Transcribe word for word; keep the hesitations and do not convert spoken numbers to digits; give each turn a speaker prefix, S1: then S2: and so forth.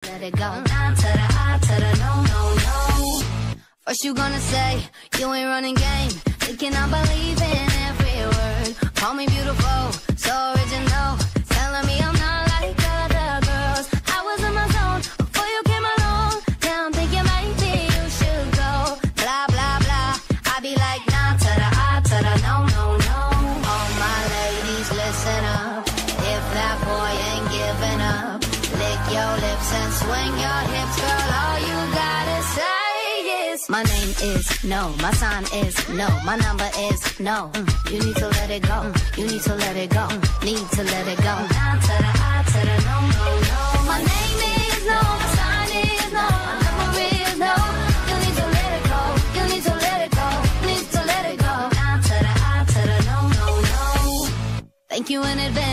S1: let it go. Nah to the I to the no, no, no. First you gonna say you ain't running game, thinking I believe in every word. Call me beautiful, so original, telling me I'm not like other girls. I was in my zone before you came along. Now I'm thinking maybe you should go. Blah blah blah. I be like nah to the I to the no, no, no. All my ladies, listen up. If that boy ain't giving up, lick your lips and swing your hips, girl. All you gotta say. My name is no, my sign is no, my number is no. Mm, you need to let it go, mm, you need to let it go, mm, need to let it go. Nah to the I to the no, no, no. My name is no, my sign is no, my number is no. You need to let it go, you need to let it go, need to let it go. Nah to the I to the no, no, no. Thank you in advance